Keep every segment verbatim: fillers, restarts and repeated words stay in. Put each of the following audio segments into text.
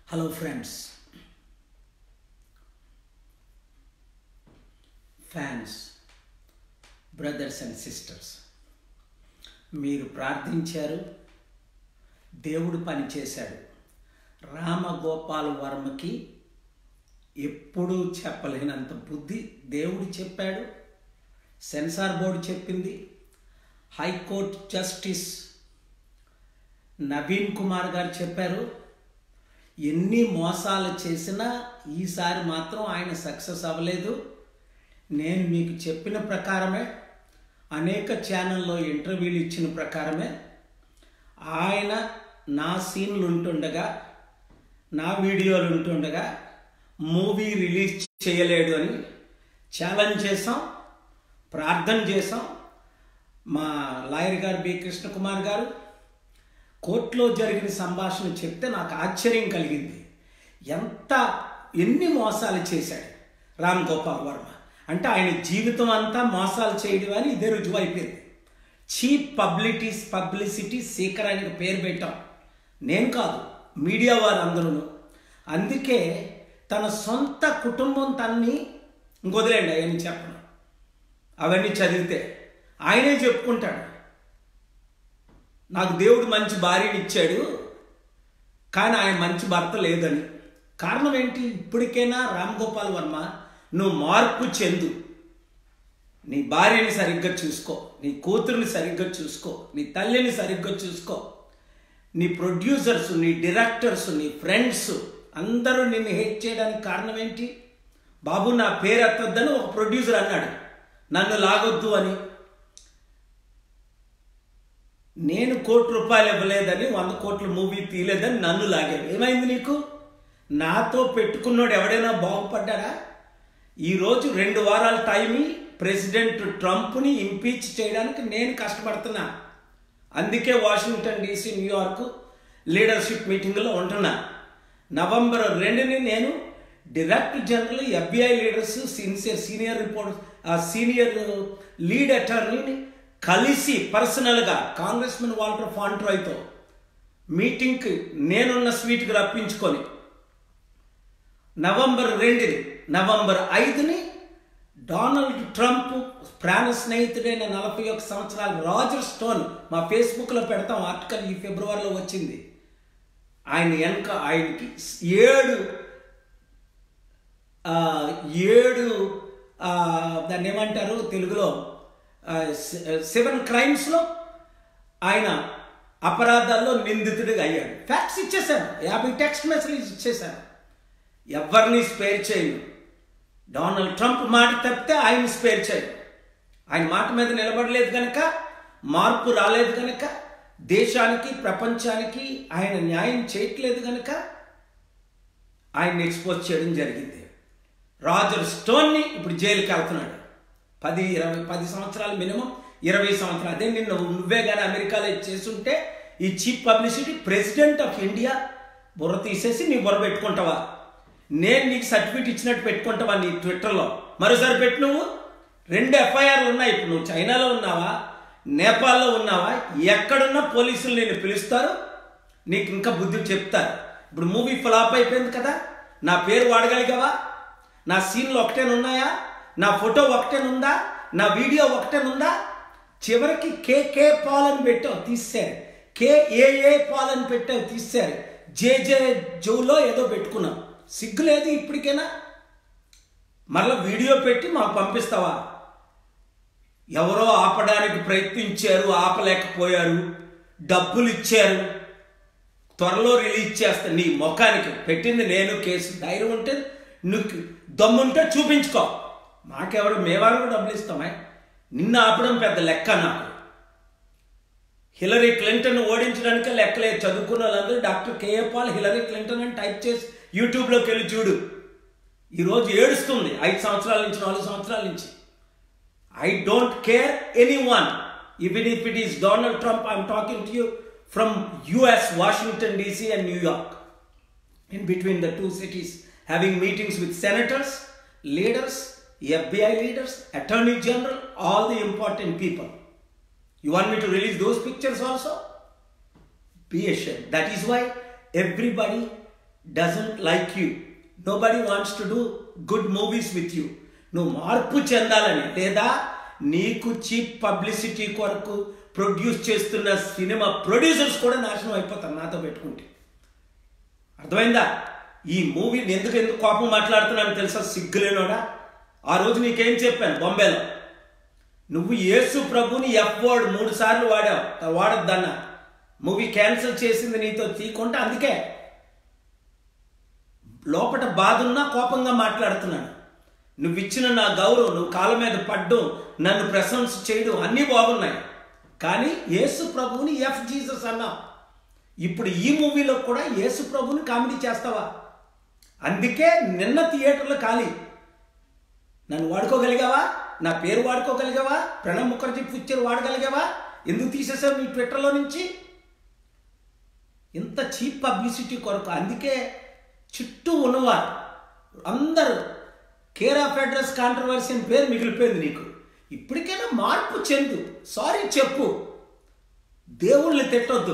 Hello friends, fans, brothers and sisters. మీరు ప్రార్థించారు, దేవుడు పని చేశాడు. రామగోపాల్ వర్మకి ఎప్పుడూ చెప్పలేనంత బుద్ధి దేవుడు చెప్పాడు, సెన్సార్ బోర్డు చెప్పింది, హైకోర్టు జస్టిస్ నవీన్ కుమార్ గారు చెప్పారు. ఎన్ని మోసాలు చేసినా ఈసారి మాత్రం ఆయన సక్సెస్ అవ్వలేదు. నేను మీకు చెప్పిన ప్రకారమే, అనేక ఛానల్లో ఇంటర్వ్యూలు ఇచ్చిన ప్రకారమే ఆయన నా సీన్లు ఉంటుండగా, నా వీడియోలు ఉంటుండగా మూవీ రిలీజ్ చేయలేడు అని ఛాలెంజ్ చేసాం, ప్రార్థన చేసాం. మా లాయర్ గారు బి కృష్ణకుమార్ గారు కోర్టులో జరిగిన సంభాషణ చెప్తే నాకు ఆశ్చర్యం కలిగింది. ఎంత ఎన్ని మోసాలు చేశాడు రామ్ గోపాల్ వర్మ అంటే ఆయన జీవితం అంతా మోసాలు చేయడం అని ఇదే రుజువు అయిపోయింది. చీప్ పబ్లిటీస్ పబ్లిసిటీ సీకర్ అని పేరు పెట్టాం, నేను కాదు, మీడియా వారు అందరూ. అందుకే తన సొంత కుటుంబం తన్ని ఇంకొదిలేండి అవన్నీ చెప్పను, అవన్నీ చదివితే ఆయనే చెప్పుకుంటాడు, నాకు దేవుడు మంచి భార్యని ఇచ్చాడు కానీ ఆయన మంచి భర్త లేదని. కారణం ఏంటి? ఇప్పటికైనా రామ్ గోపాల్ వర్మ నువ్వు మార్పు చెందు, నీ భార్యని సరిగ్గా చూసుకో, నీ కూతురిని సరిగ్గా చూసుకో, నీ తల్లిని సరిగ్గా చూసుకో. నీ ప్రొడ్యూసర్స్, నీ డైరెక్టర్స్, నీ ఫ్రెండ్స్ అందరూ నిన్ను హేట్ చేయడానికి కారణం ఏంటి? బాబు నా పేరు ఎత్తొద్దని ఒక ప్రొడ్యూసర్ అన్నాడు, నన్ను లాగొద్దు అని. నేను కోటి రూపాయలు ఇవ్వలేదని, వంద కోట్ల మూవీ తీయలేదని నన్ను లాగాడు. ఏమైంది నీకు? నాతో పెట్టుకున్నాడు ఎవడైనా బాగుపడ్డాడా? ఈరోజు రెండు వారాల టైం ప్రెసిడెంట్ ట్రంప్ని ఇంపీచ్ చేయడానికి నేను కష్టపడుతున్నా. అందుకే వాషింగ్టన్ డీసీ, న్యూయార్క్ లీడర్షిప్ మీటింగ్లో ఉంటున్నా. నవంబర్ రెండుని నేను director general, FBI leaders, senior senior report senior lead అటార్నీని కలిసి పర్సనల్గా కాంగ్రెస్మెన్ వాల్టర్ ఫాంట్రాయ్తో మీటింగ్కి నేనున్న స్వీట్కి రప్పించుకొని నవంబర్ రెండుని నవంబర్ ఐదుని డొనాల్డ్ ట్రంప్ ప్రాణ స్నేహితుడైన నలభై ఒక్క సంవత్సరాల రాజర్ స్టోన్, మా ఫేస్బుక్లో పెడతాం ఆర్టికల్, ఈ ఫిబ్రవరిలో వచ్చింది. ఆయన వెనక ఆయనకి ఏడు ఏడు దాన్ని ఏమంటారు తెలుగులో, సెవెన్ క్రైమ్స్లో ఆయన అపరాధాల్లో నిందితుడిగా అయ్యాడు. ఫ్యాక్ట్స్ ఇచ్చేశాను, యాభై టెక్స్ట్ మెసేజ్ ఇచ్చేశాను, ఎవరిని స్పేర్ చేయను. డొనాల్డ్ ట్రంప్ మాట తప్పితే ఆయన స్పేర్ చేయను. ఆయన మాట మీద నిలబడలేదు కనుక, మార్పు రాలేదు కనుక, దేశానికి ప్రపంచానికి ఆయన న్యాయం చేయట్లేదు కనుక ఆయన్ని ఎక్స్పోజ్ చేయడం జరిగింది. రాజర్ స్టోన్ని ఇప్పుడు జైలుకి వెళ్తున్నాడు. పది ఇరవై పది సంవత్సరాలు మినిమం, ఇరవై సంవత్సరాలు. అదే నిన్ను నువ్వే కానీ అమెరికాలో చేస్తుంటే ఈ cheap publicity president of India బుర్ర తీసేసి నీ బుర్ర పెట్టుకుంటావా? నేను నీకు సర్టిఫికేట్ ఇచ్చినట్టు పెట్టుకుంటావా నీ ట్విట్టర్లో? మరోసారి పెట్టు. నువ్వు రెండు ఎఫ్ఐఆర్లు ఉన్నాయి. ఇప్పుడు నువ్వు చైనాలో ఉన్నావా, నేపాల్లో ఉన్నావా, ఎక్కడున్నా పోలీసులు నేను పిలుస్తారు, నీకు ఇంకా బుద్ధి చెప్తారు. ఇప్పుడు మూవీ ఫ్లాప్ అయిపోయింది కదా, నా పేరు వాడగలిగావా? నా సీన్లు ఒకటేనున్నాయా? నా ఫోటో ఒకటేనుందా? నా వీడియో ఒకటేనుందా? చివరికి కేకే పాల్ అని పెట్టావు, తీశారు. కేఏఏ పాల్ అని పెట్టావు, తీశారు. జేజే జోలో ఏదో పెట్టుకున్నావు. సిగ్గు లేదు ఇప్పటికైనా? మరలా వీడియో పెట్టి మాకు పంపిస్తావా? ఎవరో ఆపడానికి ప్రయత్నించారు, ఆపలేకపోయారు, డబ్బులు ఇచ్చారు, త్వరలో రిలీజ్ చేస్తా. నీ ముఖానికి పెట్టింది నేను, కేసు ధైర్యం ఉంటే నువ్వు దమ్ముంటే చూపించుకో. మాకెవరు, మేవారు డబ్బులు ఇస్తామా? నిన్న ఆపడం పెద్ద లెక్క నాకు. హిలరీ క్లింటన్ ఓడించడానికే లెక్కలేదు. చదువుకున్న వాళ్ళందరూ doctor K A Paul Hillary Clinton అని టైప్ చేసి యూట్యూబ్లోకి వెళ్ళి చూడు. ఈరోజు ఏడుస్తుంది ఐదు సంవత్సరాల నుంచి, నాలుగు సంవత్సరాల నుంచి. I don't care anyone, even if it is Donald Trump. I'm talking to you from US, Washington DC and న్యూయార్క్, in between the two cities, having meetings with senators, leaders, F B I leaders, attorney general, all the important people. You want me to release those pictures also? Be ashamed. That is why everybody doesn't like you, nobody wants to do good movies with you. నువ్వు మార్పు చెందాలని, లేదా నీకు cheap publicity కొరకు produce చేస్తున్న సినిమా producers కూడా నాశనం అయిపోతారు నాతో పెట్టుకుంటే. అర్థమైందా? ఈ మూవీని ఎందుకు ఎందుకు కోపం మాట్లాడుతున్నాను తెలుసా? సిగ్గులేనోడా. ఆ రోజు నీకేం చెప్పాను బొంబేలో, నువ్వు యేసు ప్రభుని ఎఫ్ వర్డ్ మూడు సార్లు వాడావు, వాడొద్దన్నా. మూవీ క్యాన్సిల్ చేసింది నీతో తీకుంటే, అందుకే లోపల బాధ ఉన్నా కోపంగా మాట్లాడుతున్నాను. నువ్వు ఇచ్చిన నా గౌరవం, నువ్వు కాళ్ళ మీద పడ్డం, నన్ను ప్రశంస చేయడం అన్నీ బాగున్నాయి. కానీ యేసు ప్రభువుని ఎఫ్ జీసస్ అన్నా. ఇప్పుడు ఈ మూవీలో కూడా యేసు ప్రభుని కామెడీ చేస్తావా? అందుకే నిన్న థియేటర్లో ఖాళీ. నన్ను వాడుకోగలిగావా? నా పేరు వాడుకోగలిగావా? ప్రణబ్ ముఖర్జీ పిక్చర్ వాడగలిగావా? ఎందుకు తీసేసావు మీ ట్విట్టర్లో నుంచి? ఇంత చీప్ పబ్లిసిటీ కొరకు. అందుకే చుట్టూ ఉన్నవారు అందరూ కేర్ ఆఫ్ అడ్రస్ కాంట్రవర్సీ అని పేరు మిగిలిపోయింది నీకు. ఇప్పటికైనా మార్పు చెందు, సారీ చెప్పు, దేవుళ్ళని తిట్టొద్దు.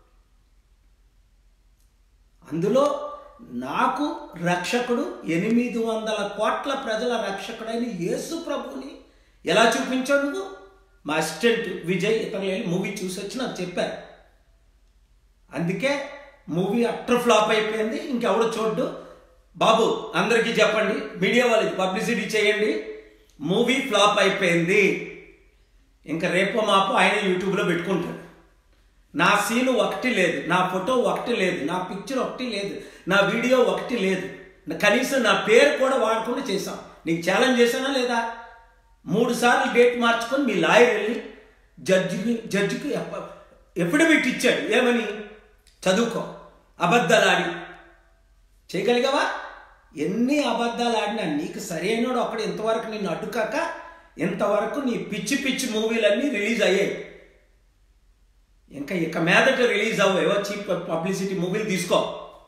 అందులో నాకు రక్షకుడు, ఎనిమిది వందల కోట్ల ప్రజల రక్షకుడైన యేసు ప్రభుని ఎలా చూపించావు నువ్వు? మా అసిస్టెంట్ విజయ్ ఇతరులు మూవీ చూసి వచ్చి నాకు చెప్పారు. అందుకే మూవీ అట్టర్ ఫ్లాప్ అయిపోయింది. ఇంకెవడో చూడ్డు. బాబు అందరికీ చెప్పండి, మీడియా వాళ్ళకి పబ్లిసిటీ చేయండి, మూవీ ఫ్లాప్ అయిపోయింది. ఇంకా రేపో మాపో ఆయన యూట్యూబ్లో పెట్టుకుంటాడు. నా సీను ఒకటి లేదు, నా ఫోటో ఒకటి లేదు, నా పిక్చర్ ఒకటి లేదు, నా వీడియో ఒకటి లేదు, కనీసం నా పేరు కూడా వాడకుండా చేశాం. నీకు ఛాలెంజ్ చేశానా లేదా? మూడు సార్లు డేట్ మార్చుకొని మీ లాయర్ వెళ్ళి జడ్జికి జడ్జికి ఎఫిడవిట్ ఇచ్చాడు. ఏమని? చదువుకో, అబద్ధాలు ఆడి. చేయగలిగావా? ఎన్ని అబద్ధాలు ఆడినా నీకు సరైనడు అక్కడ ఇంతవరకు నిన్ను అడ్డుకాక ఇంతవరకు నీ పిచ్చి పిచ్చి మూవీలన్నీ రిలీజ్ అయ్యాయి. ఇంకా ఇక మీదట రిలీజ్ అవ్వవో చీప్ పబ్లిసిటీ మూవీలు తీసుకో.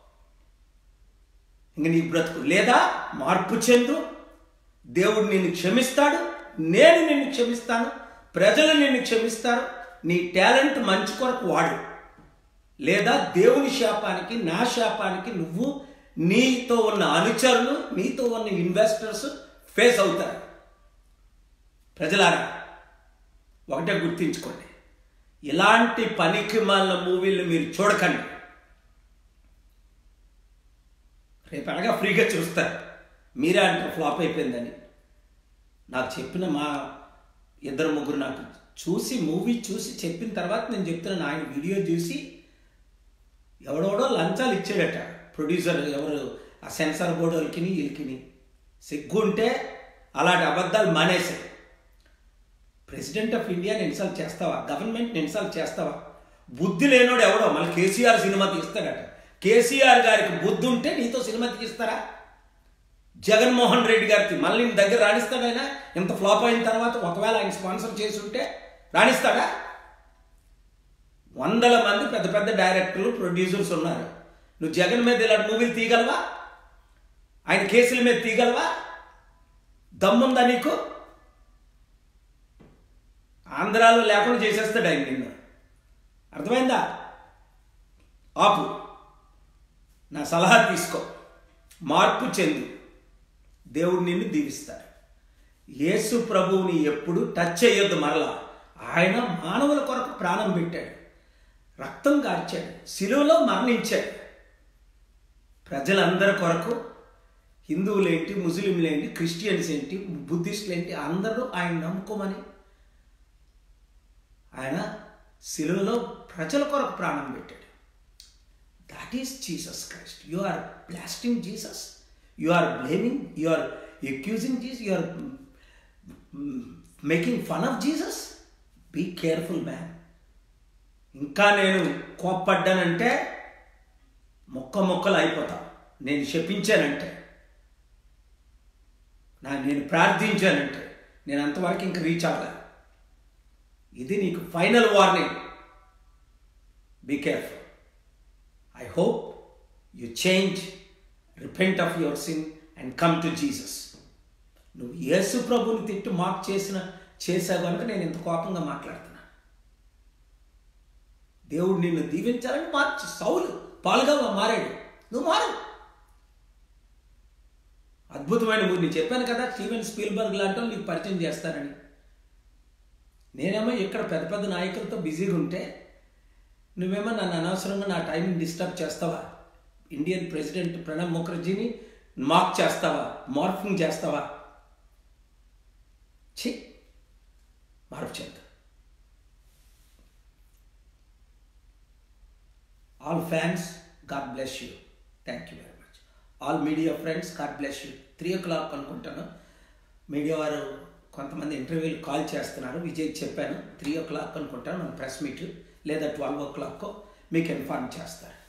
ఇంక నీ బ్రతుకు లేదా మార్పు చెందు. దేవుడు నిన్ను క్షమిస్తాడు, నేను నిన్ను క్షమిస్తాను, ప్రజలు నిన్ను క్షమిస్తారు. నీ టాలెంట్ మంచి కొరకు వాడు. లేదా దేవుని శాపానికి, నా శాపానికి నువ్వు, నీతో ఉన్న అనుచరులు, నీతో ఉన్న ఇన్వెస్టర్స్ ఫేస్ అవుతారు. ప్రజలారా ఒకటే గుర్తించుకోండి, ఇలాంటి పనికి మాలిన మూవీలు మీరు చూడకండి. రేపు అనగా ఫ్రీగా చూస్తారు. మీరే అంటారు ఫ్లాప్ అయిపోయిందని. నాకు చెప్పిన మా ఇద్దరు ముగ్గురు నాకు చూసి మూవీ చూసి చెప్పిన తర్వాత నేను చెప్తున్నాను. ఆయన వీడియో చూసి ఎవడెవడో లంచాలు ఇచ్చాడట ప్రొడ్యూసర్, ఎవరు ఆ సెన్సార్ బోర్డు వాళ్ళకి వీళ్ళకి. సిగ్గుంటే అలాంటి అబద్ధాలు మానేశాయి. ప్రెసిడెంట్ ఆఫ్ ఇండియాని ఇన్సల్ట్ చేస్తావా? గవర్నమెంట్ని ఇన్సల్ట్ చేస్తావా? బుద్ధి లేనోడు ఎవడో మళ్ళీ కేసీఆర్ సినిమా తీస్తాడట. కేసీఆర్ గారికి బుద్ధి ఉంటే నీతో సినిమా తీస్తారా? జగన్మోహన్ రెడ్డి గారికి మళ్ళీ నీ దగ్గర రాణిస్తాడైనా? ఇంత ఫ్లాప్ అయిన తర్వాత ఒకవేళ ఆయన స్పాన్సర్ చేసి ఉంటే రాణిస్తాడా? వందల మంది పెద్ద పెద్ద డైరెక్టర్లు, ప్రొడ్యూసర్స్ ఉన్నారు. నువ్వు జగన్ మీద ఇలాంటి మూవీలు తీయగలవా? ఆయన కేసుల మీద తీయగలవా? దమ్ముందా నీకు? ఆంధ్రాలో లేకుండా చేసేస్తాడు ఆయన నిన్ను. అర్థమైందా? ఆపు. నా సలహా తీసుకో, మార్పు చెందు, దేవుడు నిన్ను దీవిస్తాడు. యేసు ప్రభువుని ఎప్పుడు టచ్ చేయొద్దు. మరలా ఆయన మానవుల కొరకు ప్రాణం పెట్టాడు, రక్తం కార్చాడు, శిలువలో మరణించాడు. ప్రజలందరి కొరకు, హిందువులేంటి, ముస్లింలేంటి, క్రిస్టియన్స్ ఏంటి, బుద్ధిస్టులు ఏంటి, అందరూ ఆయన నమ్ముకోమని ఆయన శిలువలో ప్రజల కొరకు ప్రాణం పెట్టాడు. That is Jesus Christ. You are blasting Jesus, you are blaming, you are accusing Jesus, you are making fun of Jesus. Be careful man. ఇంకా నేను కోప్పడ్డానంటే మొక్క మొక్కలు అయిపోతా. నేను శపించానంటే, నా నేను ప్రార్థించానంటే నేను అంతవరకు ఇంక రీచ్ అవ్వాలి. ఇది నీకు final warning. Be careful. I hope you change, repent of your sin and come to Jesus. నువ్వు యేసు ప్రభుని తిట్టు మాకు చేసిన చేసావు కనుక నేను ఇంత కోపంగా మాట్లాడుతున్నా. దేవుడు నిన్ను దీవించాలని మార్చి సౌలు పాలుగా మారాడు. నువ్వు మారు. అద్భుతమైన మూవీ. నేను చెప్పాను కదా స్టీవెన్ స్పీల్బర్గ్ లాంటి వాళ్ళు నీకు పరిచయం చేస్తానని. నేనేమో ఇక్కడ పెద్ద పెద్ద నాయకులతో బిజీగా ఉంటే నువ్వేమో నన్ను అనవసరంగా నా టైంని డిస్టర్బ్ చేస్తావా? ఇండియన్ ప్రెసిడెంట్ ప్రణబ్ ముఖర్జీని మాక్ చేస్తావా? మార్ఫింగ్ చేస్తావా? ఛీ, మార్పు చేద్దాం. All fans, God bless you. Thank you very much. All media friends, God bless you. Three o'clock అనుకుంటాను మీడియా వారు కొంతమంది ఇంటర్వ్యూలు కాల్ చేస్తున్నారు. విజయ్ చెప్పాను త్రీ ఓ క్లాక్ అనుకుంటాను మన ప్రెస్ మీట్, లేదా ట్వెల్వ్ ఓ క్లాక్ మీకు ఇన్ఫార్మ్ చేస్తారు.